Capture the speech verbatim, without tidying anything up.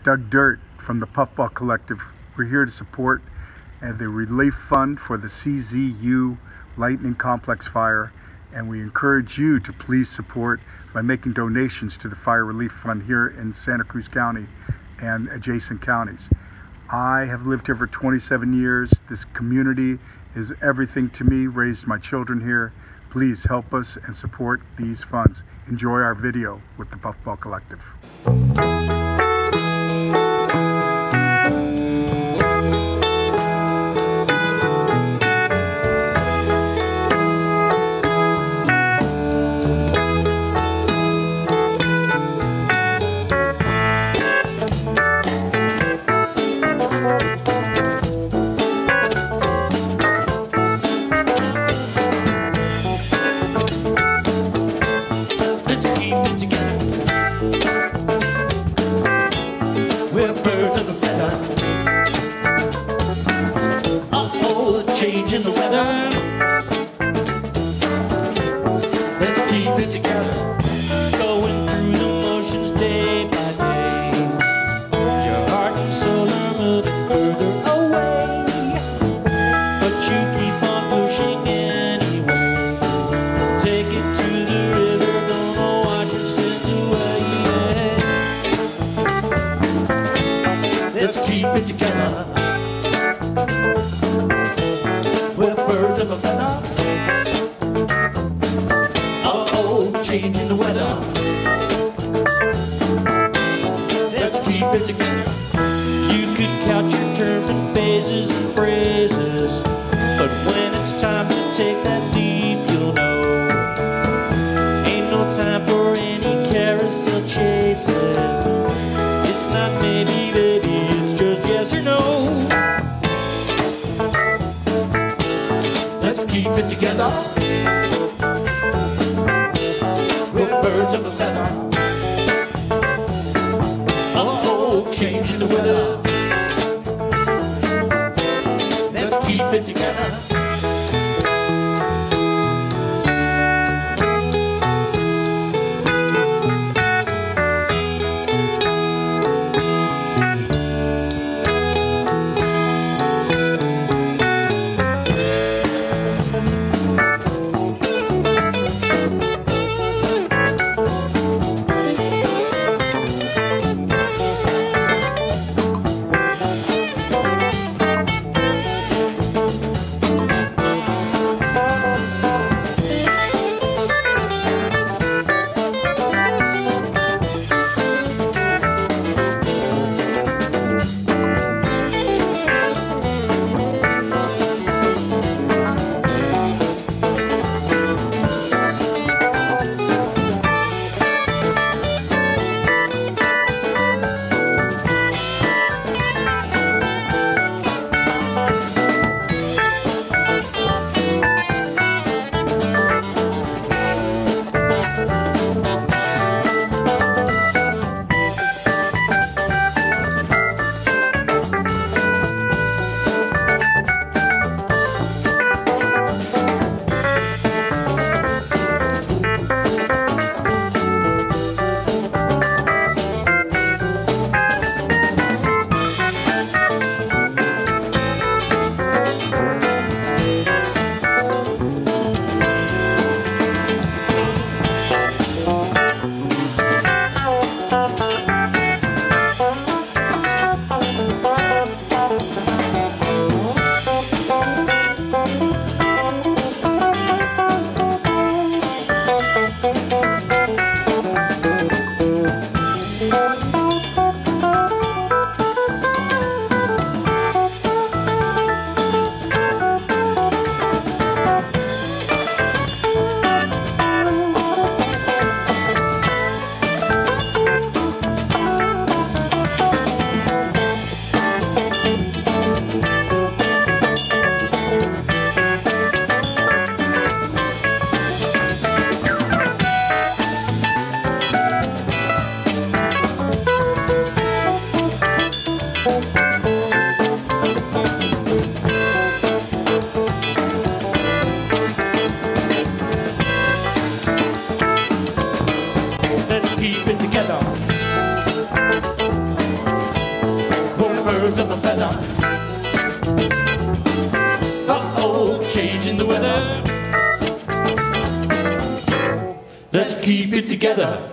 Doug Dirt from the Puffball Collective. We're here to support uh, the relief fund for the C Z U Lightning Complex fire, and we encourage you to please support by making donations to the Fire Relief Fund here in Santa Cruz County and adjacent counties. I have lived here for twenty-seven years. This community is everything to me, raised my children here. Please help us and support these funds. Enjoy our video with the Puffball Collective. We're birds of a feather. Uh-oh, a change in the weather. Let's keep it together. Going through the motions day by day. Your heart and soul are moving further away, but you keep on pushing anyway. Take it to the river, gonna watch it send away. Let's keep it together. We're birds of a feather. Uh-oh, changing the weather. Let's keep it together. You could count your terms and phases and phrases, but when it's time to take that leap, you'll know ain't no time for any carousel chases. It's not maybe, baby, it's just yes or no. Let's keep it together. We're birds of a feather. Uh-oh, changing the weather. Let's keep it together. birds of a feather. Uh-oh, changing the weather. Let's keep it together.